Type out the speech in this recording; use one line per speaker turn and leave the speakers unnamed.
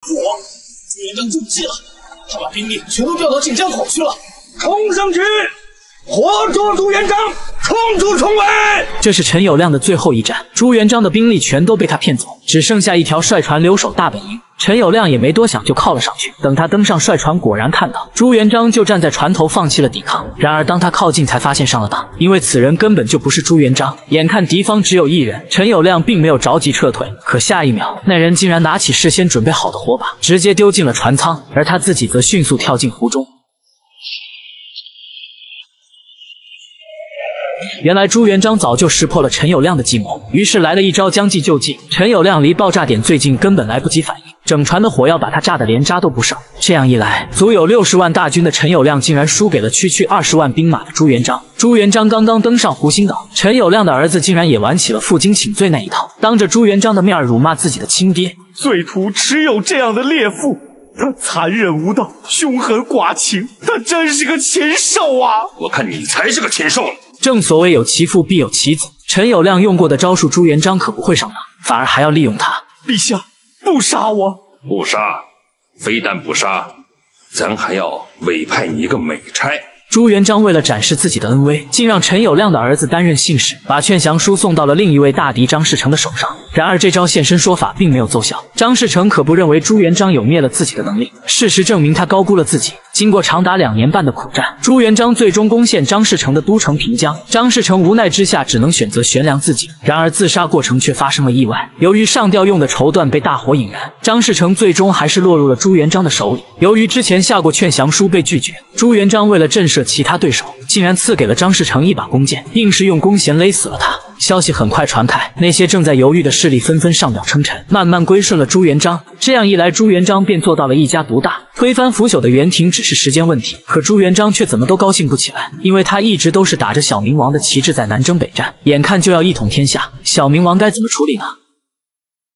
朱元璋中计了，他把兵力全都调到晋江口去了。冲上去，活捉朱元璋，冲出重围！
这是陈友谅的最后一战，朱元璋的兵力全都被他骗走，只剩下一条帅船留守大本营。陈友谅也没多想，就靠了上去。等他登上帅船，果然看到朱元璋就站在船头，放弃了抵抗。然而当他靠近，才发现上了当，因为此人根本就不是朱元璋。眼看敌方只有一人，陈友谅并没有着急撤退，可下一秒，那人竟然拿起事先准备好的火把，直接丢进了船舱，而他自己则迅速跳进湖中。原来朱元璋早就识破了陈友谅的计谋，于是来了一招将计就计。陈友谅离爆炸点最近，根本来不及反应，整船的火药把他炸得连渣都不剩。这样一来，足有60万大军的陈友谅竟然输给了区区20万兵马的朱元璋。朱元璋刚刚登上湖心岛，陈友谅的儿子竟然也玩起了负荆请罪那一套，当着朱元璋的面辱骂自己的亲爹。
罪徒只有这样的烈父，他残忍无道，凶狠寡情，他真是个禽兽啊！
我看你才是个禽兽。
正所谓有其父必有其子，陈友谅用过的招数，朱元璋可不会上当，反而还要利用他。
陛下，不杀我！
不杀，非但不杀，咱还要委派你一个美差。
朱元璋为了展示自己的恩威，竟让陈友谅的儿子担任信使，把劝降书送到了另一位大敌张士诚的手上。然而这招现身说法并没有奏效，张士诚可不认为朱元璋有灭了自己的能力。事实证明他高估了自己。经过长达2年半的苦战，朱元璋最终攻陷张士诚的都城平江。张士诚无奈之下只能选择悬梁自尽，然而自杀过程却发生了意外。由于上吊用的绸缎被大火引燃，张士诚最终还是落入了朱元璋的手里。由于之前下过劝降书被拒绝，朱元璋为了震慑其他对手，竟然赐给了张士诚一把弓箭，硬是用弓弦勒死了他。消息很快传开，那些正在犹豫的势力纷纷上表称臣，慢慢归顺了朱元璋。这样一来，朱元璋便做到了一家独大，推翻腐朽的元廷只是时间问题。可朱元璋却怎么都高兴不起来，因为他一直都是打着小明王的旗帜在南征北战，眼看就要一统天下，小明王该怎么处理呢？